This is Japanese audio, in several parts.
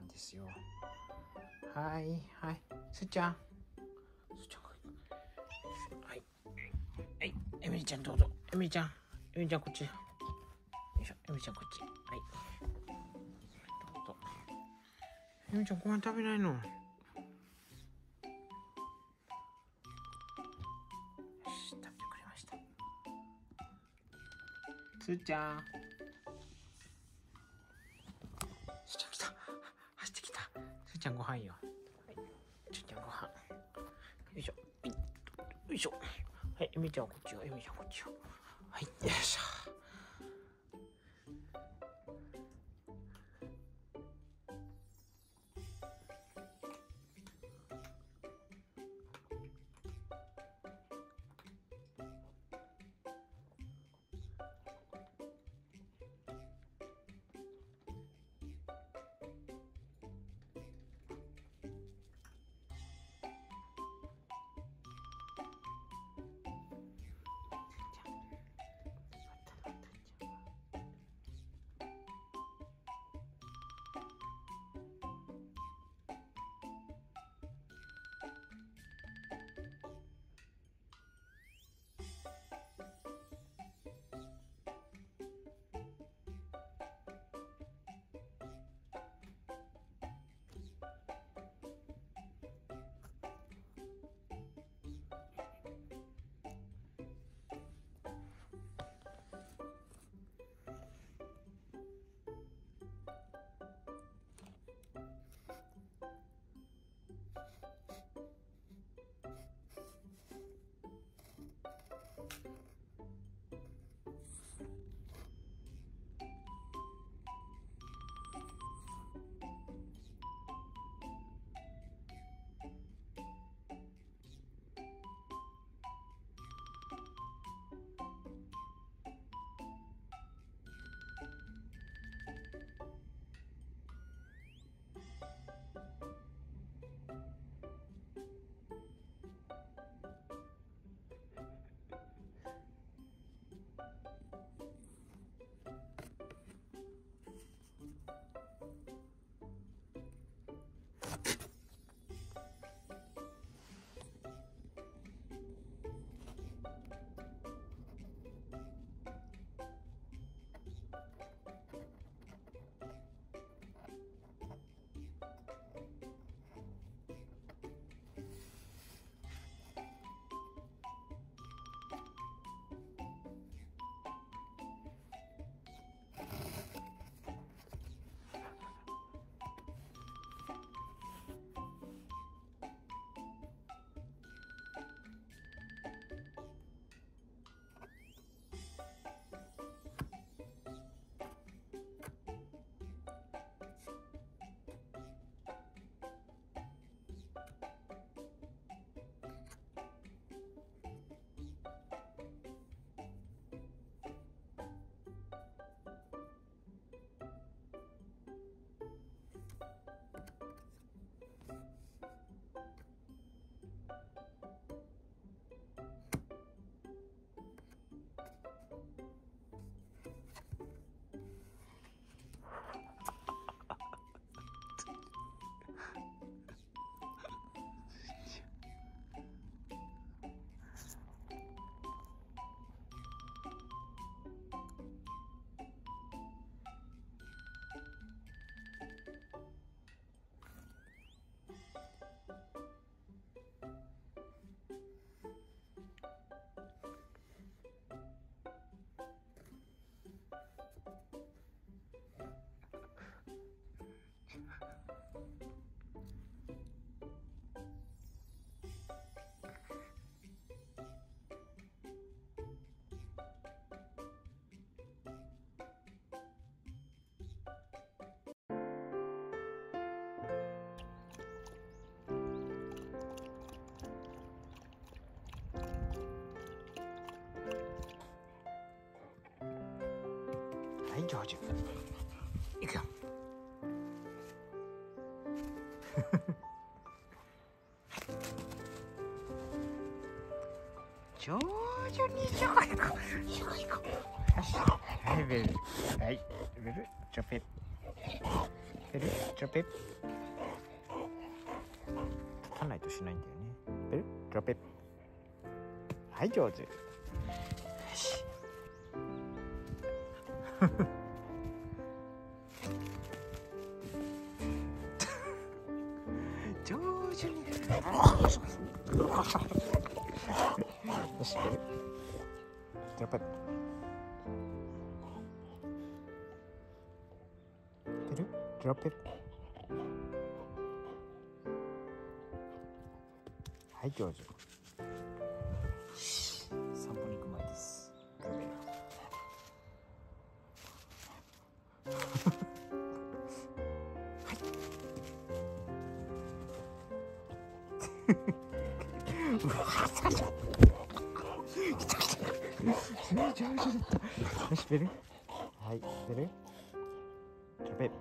ですよ。はいはい、すーちゃん、はいはい、エミリちゃんどうぞ。エミリちゃんこっち。よいしょ、エミリちゃんこっち。はい、どうぞ。エミリちゃんご飯食べないの？よし、食べてくれました。すーちゃん、すーちゃん来た。走ってきた。すーちゃんご飯よ。はい、すーちゃんご飯。よいしょ、よいしょ。はい、エミちゃんはこっちよ。エミちゃんこっちよ。はい、よいしょ。はい、ジョージ。いくよ。徐々に行こう。はい、ベル。はい、ベル。ちょぺ。 ベルドロップ。立たないとしないんだよね。ベルドロップ。はい、上手。よし。上手に。よし、ベルドロップ。ベルドロップ。はい、上手。散歩に行く前です。うわ、最初。来た来た。上手だった。よし、ベル。はい、ベル。ドロペ。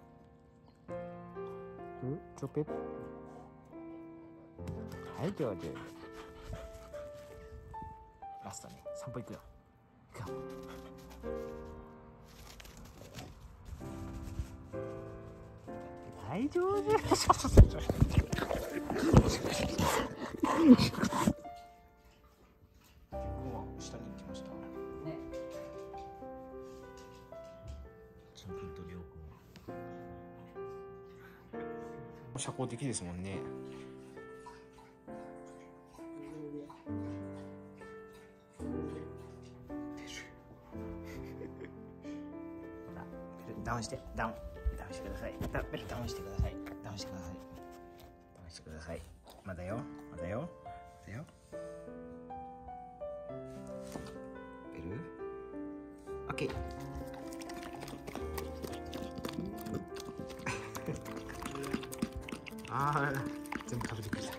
ドロペ。はい、上手。ラストね、散歩行くよ。行くよ。はい、上手。下に行きました。ね。ちゃんとりょうくん。社交的ですもんね。ダウンして、ダウンしてください。ダウンしてください。ダウンしてください。ダウンしてください。まだよ、まだよ、まだよ。ベル。オッケー。ああ、全部食べてくれた。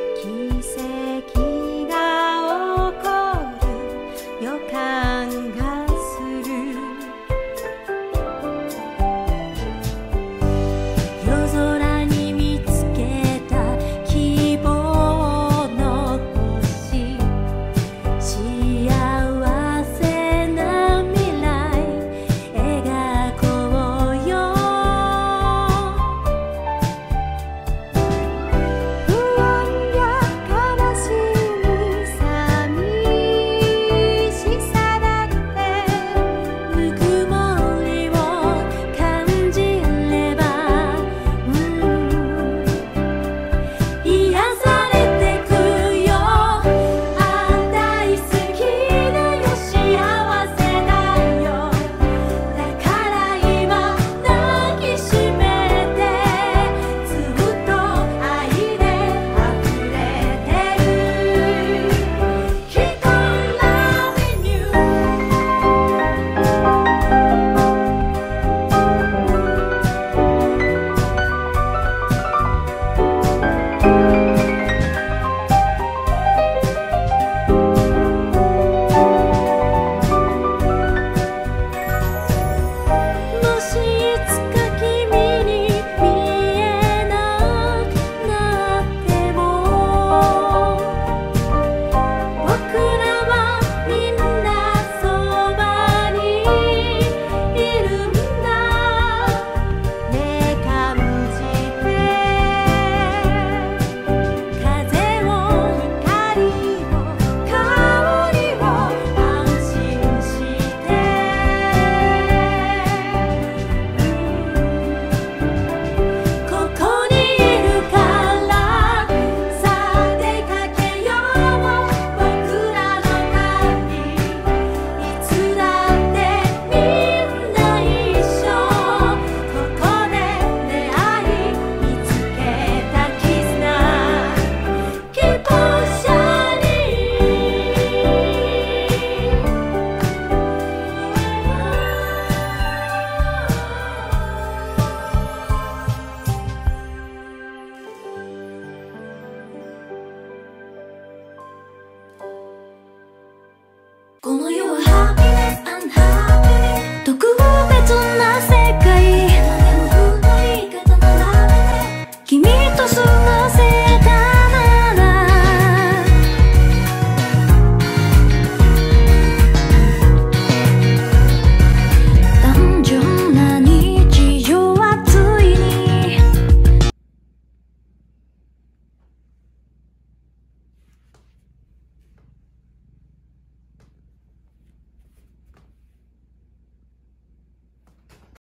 奇跡が起こる予感が